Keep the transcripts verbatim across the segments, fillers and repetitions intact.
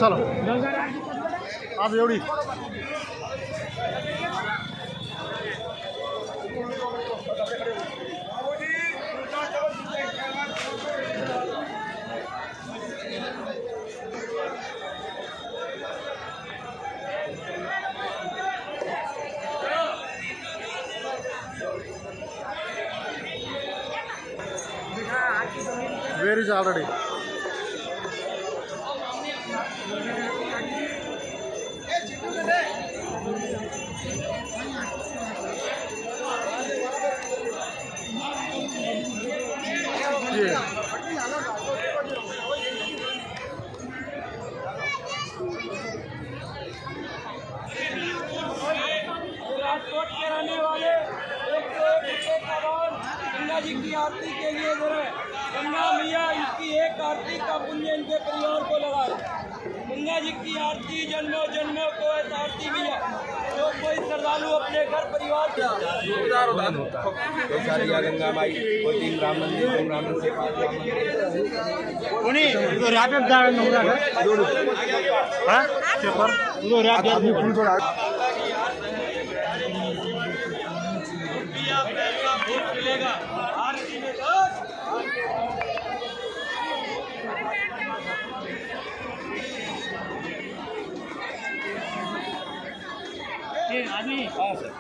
चलो आप एवढी Where is already? Yeah. Rajkot के रहने वाले एक गंगा जी की आरती के लिए जरा गंगा मैया इसकी एक आरती का पुण्य इनके परिवार को लगाए। गंगा जी की आरती जन्मों जन्मों को ऐसा आरती मैया जो कोई श्रद्धालु अपने घर परिवार के गंगा माई कोई तीन राम मंदिर तीन राम मंदिर मिलेगा आरती में आदमी हाँ सर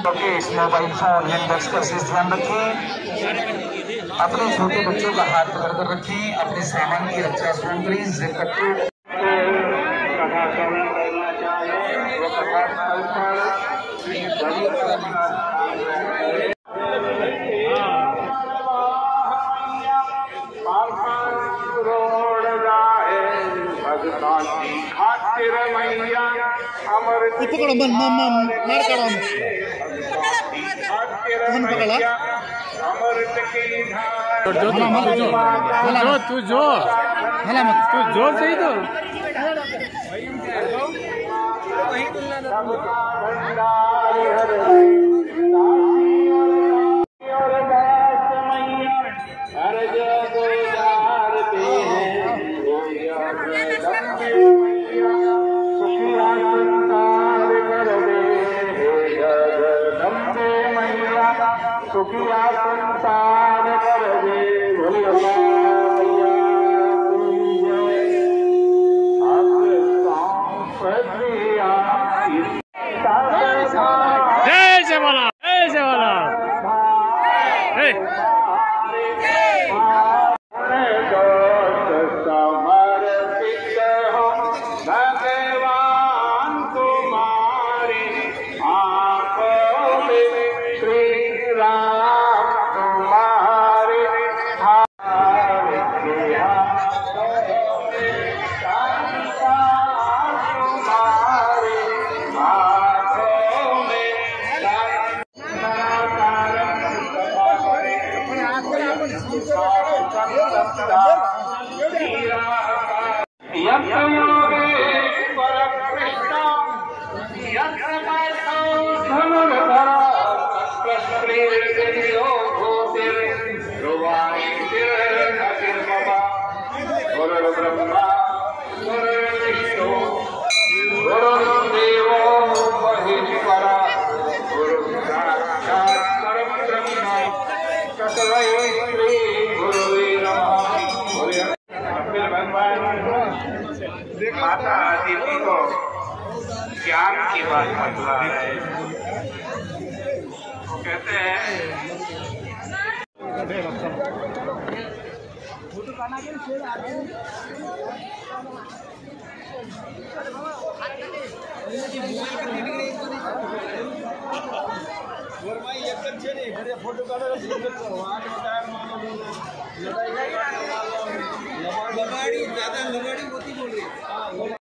इस मोबाइल फोन हैंडबैग्स का विशेष ध्यान रखें। अपने छोटे बच्चों का हाथ पकड़ कर रखें। अपने सामान की रक्षा स्वयं करें। जिद कट्टू कथा श्रवण करना चाहिए वो कथा स्थल पकड़ो मन मन मन मार करो कौन पकड़ा हला मत जो हला तू जो हला मत तू जो सही तो सुखिया संसार कर दे भोला ऐसे वाला ऐसे वाला समर्पित हो भगवान तुम्हारे आंखों में श्री राम तुम्हारे ब्रह्मा विष्णु गुरुदेवो महेश्वरा गुरु साक्षात् परब्रह्म तस्मै श्री गुरुवे नमः। भगवान माता देवी को ज्ञान की बात बतला है। कहते हैं फोटो ज्यादा लगाड़ी होती बोल रही